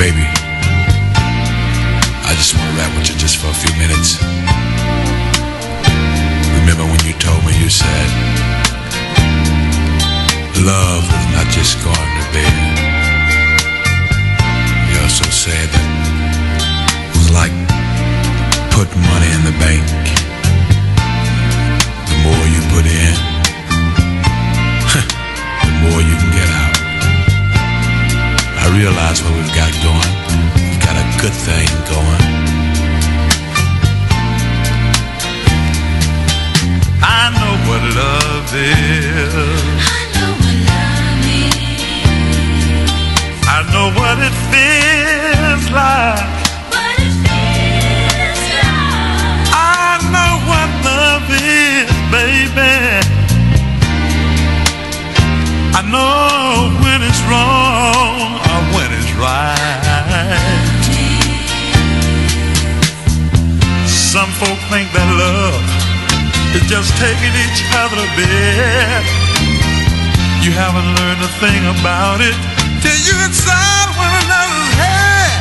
Baby, I just want to rap with you just for a few minutes. Remember when you told me, you said, love is not just going to bed. You also said that it was like putting money in the bank. The more you put in, the more you can get out. I realize what we've got going. We've got a good thing going. I know what love is. I know what love is. I know what it feels like. What it feels like. I know what love is, baby. I know when it's wrong or when it's right. Some folk think that love is just taking each other to bed. You haven't learned a thing about it till you inside one another's head.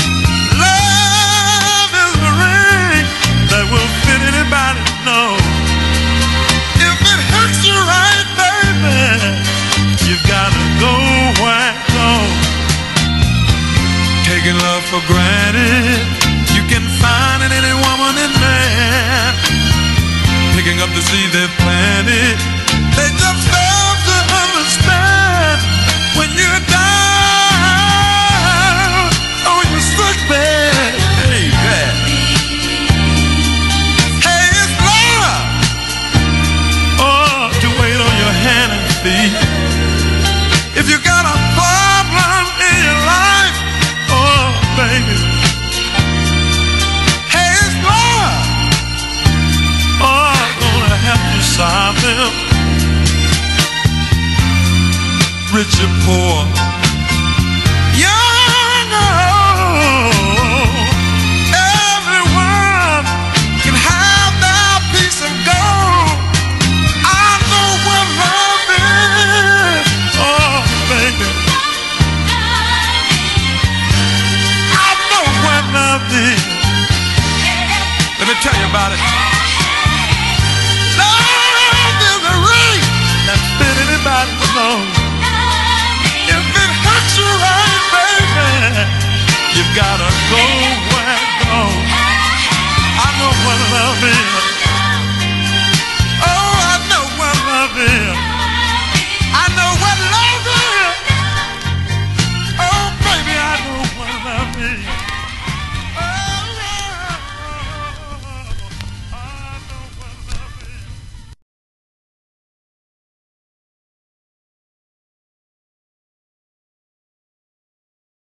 Love is a ring that will fit anybody, no. If it hurts you right, baby, you've got to go where it goes. Taking love for granted, you can find in any woman and man. Picking up the seeds they've planted, they just fail to understand. When you're down on your sick bed, baby, hey, it's love. Oh, to wait on your hand and feet. If you got a problem in your life, oh, baby, hey, it's love. Oh, gonna help you solve them. Rich or poor, young